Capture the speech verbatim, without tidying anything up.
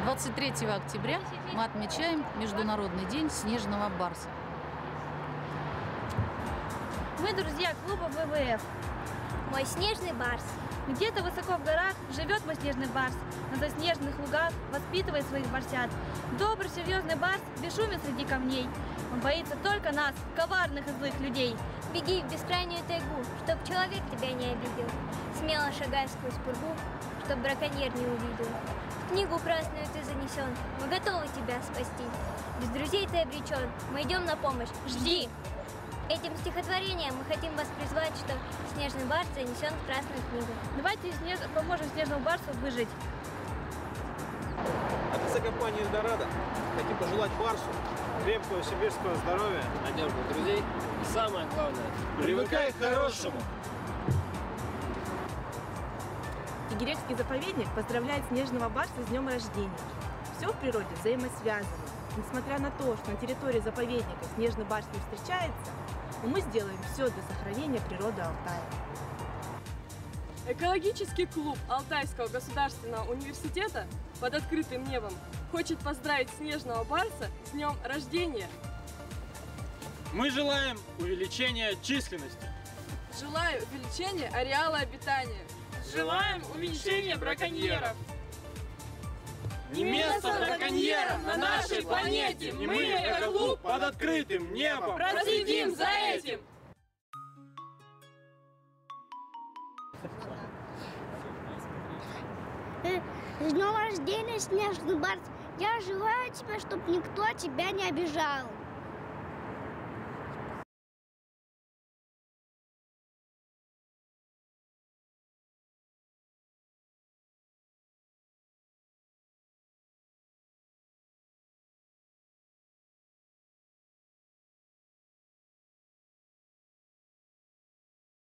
двадцать третьего октября мы отмечаем Международный день снежного барса. Мы друзья клуба вэ вэ эф. Мой снежный барс. Где-то высоко в горах живет мой снежный барс. На заснеженных лугах воспитывает своих барсят. Добрый, серьезный барс бесшумен среди камней. Он боится только нас, коварных и злых людей. Беги в бескрайнюю тайгу, чтоб человек тебя не обидел. Смело шагай сквозь пургу, чтоб браконьер не увидел. В книгу красную ты занесен, мы готовы тебя спасти. Без друзей ты обречен, мы идем на помощь, жди! Этим стихотворением мы хотим вас призвать, что снежный барс занесен в Красную книгу. Давайте снеж... поможем снежному барсу выжить. От лица компании «Эльдорадо» хотим пожелать барсу крепкого сибирского здоровья, надежных друзей и, самое главное, привыкай к хорошему! Тегерекский заповедник поздравляет снежного барса с днем рождения. Все в природе взаимосвязано. Несмотря на то, что на территории заповедника снежный барс не встречается, но мы сделаем все для сохранения природы Алтая. Экологический клуб Алтайского государственного университета под открытым небом хочет поздравить снежного барса с днем рождения. Мы желаем увеличения численности. Желаю увеличения ареала обитания. Желаем уменьшения браконьеров. Не место браконьерам на нашей планете! И мы, как клуб под открытым небом, проследим за этим! С днем рождения, снежный барс! Я желаю тебе, чтобы никто тебя не обижал!